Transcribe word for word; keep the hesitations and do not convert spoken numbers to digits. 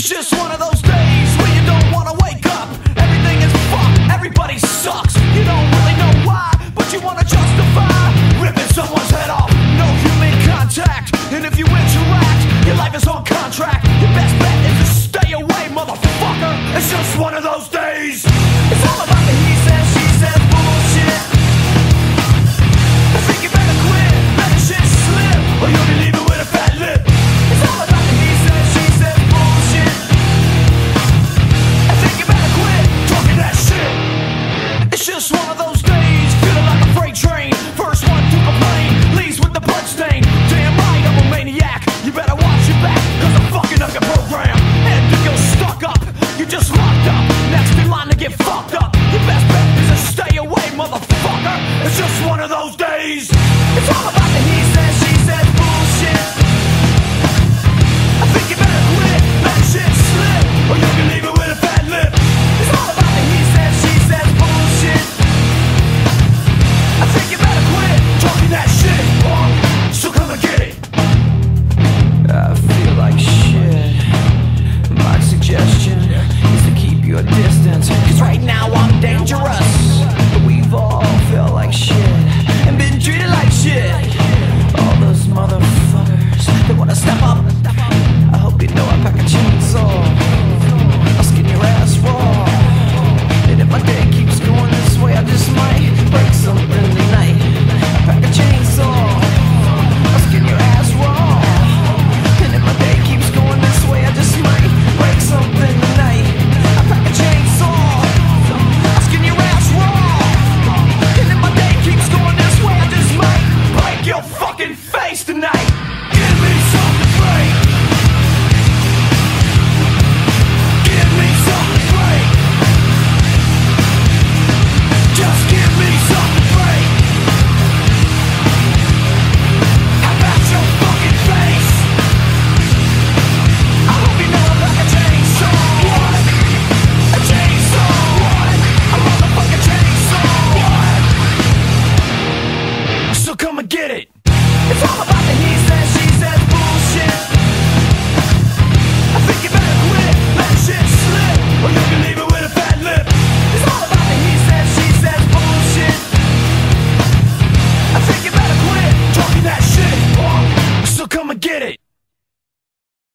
It's just one of those days where you don't wanna wake up. Everything is fucked, everybody sucks. You don't really know why, but you wanna justify ripping someone's head off. No human contact, and if you interact, your life is on contract. Your best bet is to stay away, motherfucker. It's just one of those days. It's all about the he says, she says bullshit. I think you better quit, let the shit slip, or you'll be leaving with a fat lip. It's all about the he says, she says bullshit. I think you better quit talking that shit. It's just one of those days, feeling like a freight train. First one to complain, leaves with the blood stain. Damn right, I'm a maniac. You better watch your back, cause I'm fucking up your program. And if you're stuck up, you're just locked up. Next in line to get fucked up. Your best bet is to stay away, motherfucker. It's just one of those days. It's all about the he says, she says bullshit. I think you better quit, let shit slip, or you'll be leaving with a fat lip. It's all about the he says, she says bullshit. I think you better quit talking that shit, so come and get it. I feel like shit. My suggestion is to keep your distance, cause right now I'm dangerous. We've all felt like shit and been treated like shit. All those motherfuckers that wanna step up